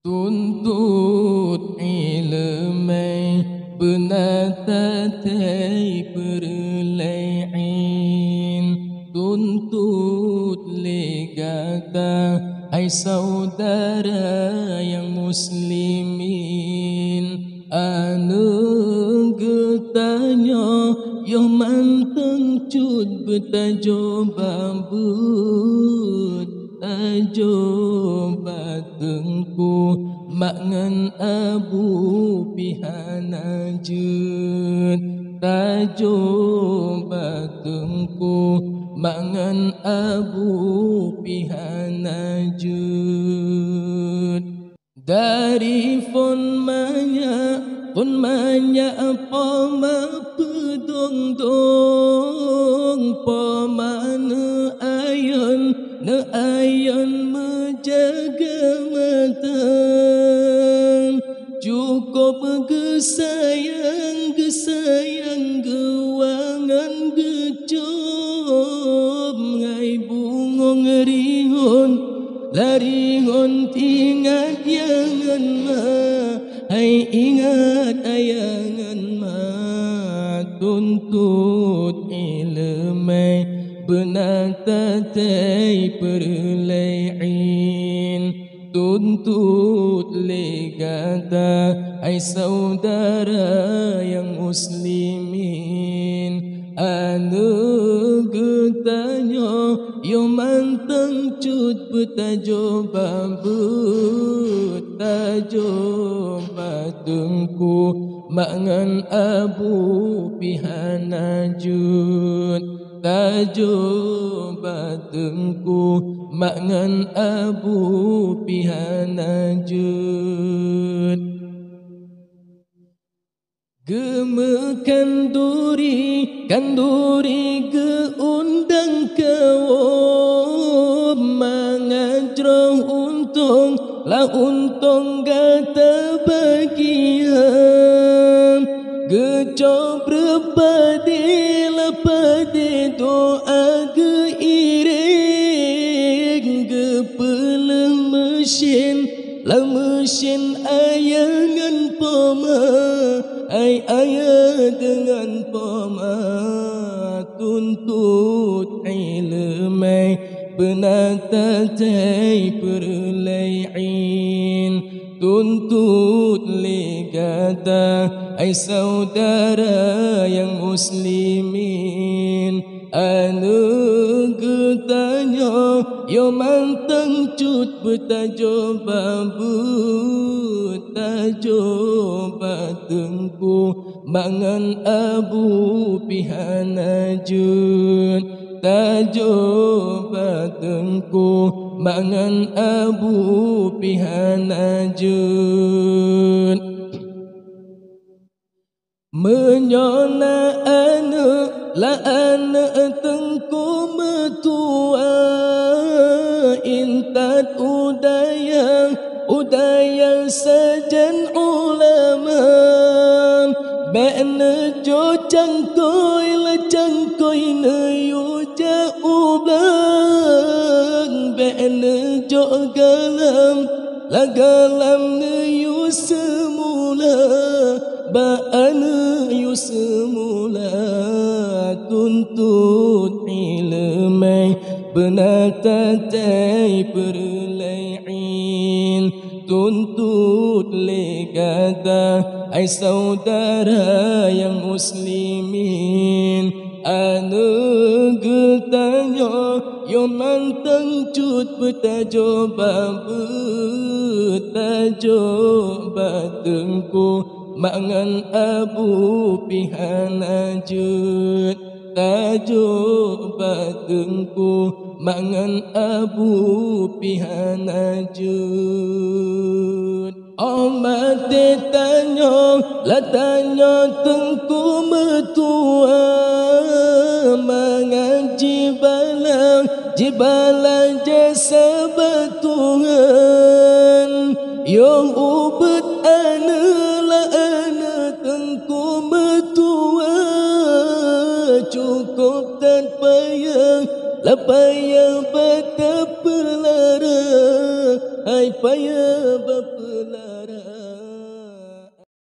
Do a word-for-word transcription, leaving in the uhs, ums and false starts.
Tuntut ilmai benatatay perlain, tuntut legata hai saudara yang muslimin, anu getanya yo manteng cut betajo bambut tajo batengku mangan abu pihana jut tajo batengku mangan abu pihana jut dari fon manya fon manya apa ma pedong dong pa mana ayon ne ayon menjaga mata cukup gesayang gesayang gewangan gecob ngai bungong rihon larihon ingat yangan ma hai ingat ayangan ma tuntut ilmai benatatay perlain, tuntut legata ai saudara yang muslimin, anu getanya yo manteng cut betajo bambut tajo batengku mangan abu pihana jut tajo batengku mangan abu pihana jut gemekan duri kanduri geundang kawom mangajroh untung la untung gata bagian gecob repade lapade doa geiring gepeleng mesin la mesin ayangan poma ai ayat dengan poma tuntut ilmai benatatay perlain, tuntut legata ai saudara yang muslimin, anu getanya yo manteng cut betajo bambut tajo batengku mangan abu pihana jut tajo batengku mangan abu pihana jut menyona anu la anu tengku metua intat udayang udayang sajan ulama bana jo cangkoi la cangkoi ne yu ja ubang bana jo galam la galam ne yu semula bana yu semula tuntut ilmai benatatay perlain, tuntut legata ai saudara yang muslimin, anu getanya yo manteng cut betajo bambut tajo batengku mangan abu pihana jut tajo batengku mangan abu pihana jut omate tanyo la tanyo tengku metua mengaji balang jibalang jasa batuhan yang ubet ana la ana tengku metua cukup tanpa yang la payah betapa lara hai payah melarang.